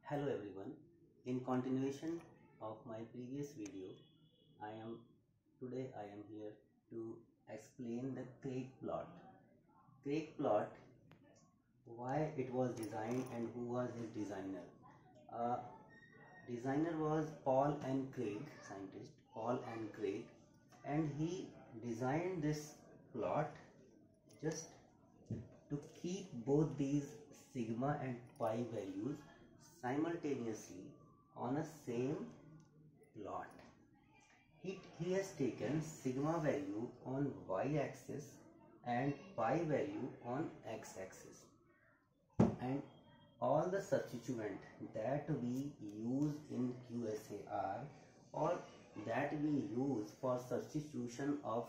Hello everyone. In continuation of my previous video, I am here to explain the Craig plot. Craig plot, why it was designed and who was his designer. Uh, Designer was Paul N. Craig, scientist Paul N. Craig, and he designed this plot just to keep both these sigma and pi values simultaneously on a same plot. He has taken sigma value on y-axis and pi value on x-axis, and all the substituent that we use in QSAR or that we use for substitution of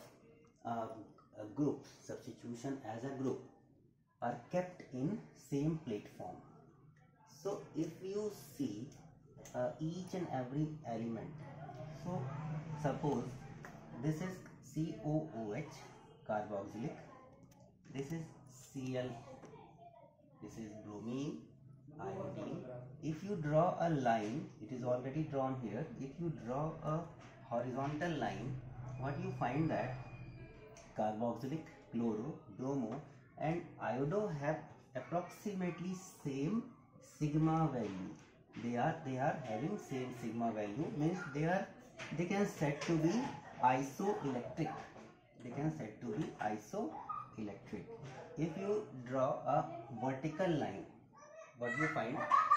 a group, substitution as a group, are kept in same platform. So if you see each and every element, so suppose this is COOH, carboxylic, this is Cl, this is bromine, iodine. If you draw a line, it is already drawn here. If you draw a horizontal line, what you find that carboxylic, chloro, bromo and iodo have approximately same sigma value. They are having same sigma value, means they can said to be isoelectric. They can said to be isoelectric. If you draw a vertical line, what you find?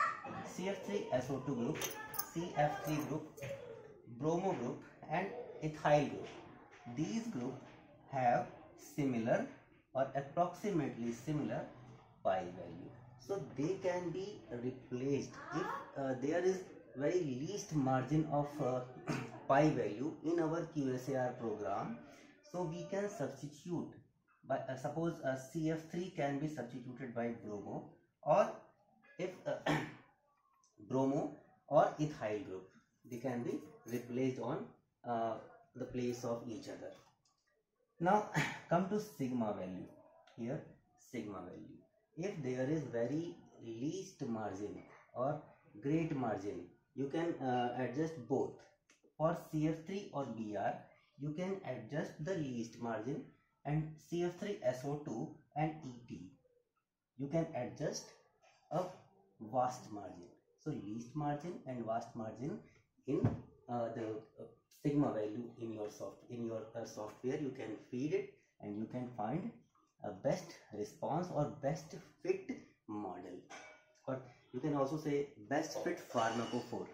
CF3SO2 group, CF3 group, bromo group and ethyl group. These groups have similar or approximately similar pi value. So they can be replaced if there is very least margin of pi value in our QSAR program. So we can substitute by suppose CF3 can be substituted by bromo, or if bromo or ethyl group, they can be replaced on the place of each other. Now come to sigma value. Here sigma value, if there is very least margin or great margin, you can adjust both. For CF3 or Br, you can adjust the least margin, and CF3SO2 and ET, you can adjust a vast margin. So least margin and vast margin in the sigma value in your software, you can feed it and you can find a best response or best fit model, or you can also say best fit pharmacophore.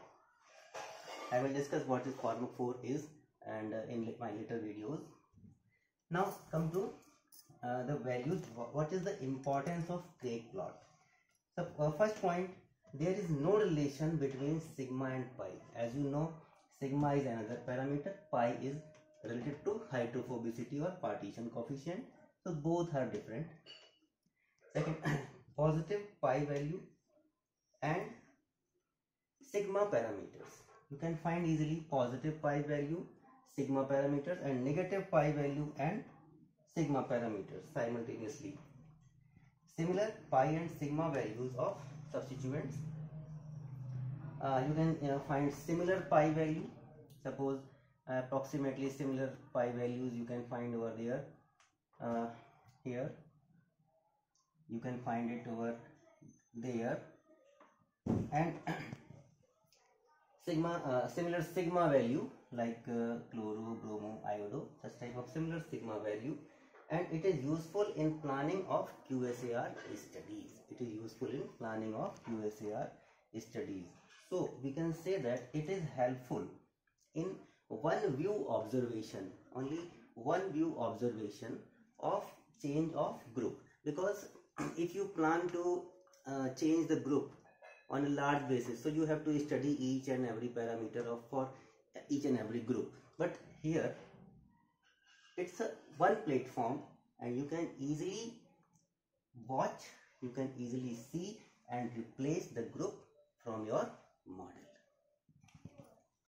I will discuss what is pharmacophore is and in my later videos. Now come to the values. What is the importance of Craig plot? So first point, there is no relation between sigma and pi. As you know, sigma is another parameter, pi is relative to hydrophobicity or partition coefficient. So both are different. Second, positive pi value and sigma parameters. You can find easily positive pi value, sigma parameters, and negative pi value and sigma parameters simultaneously. Similar pi and sigma values of substituents. You can find similar pi value. Suppose approximately similar pi values you can find over there. Here you can find it over there, and similar sigma value like chloro, bromo, iodo, such type of similar sigma value, and it is useful in planning of QSAR studies. It is useful in planning of QSAR studies. So we can say that it is helpful in one view observation, only one view observation of change of group, because if you plan to change the group on a large basis, so you have to study each and every parameter of for each and every group. But here it's a one platform and you can easily watch, you can easily see and replace the group from your model.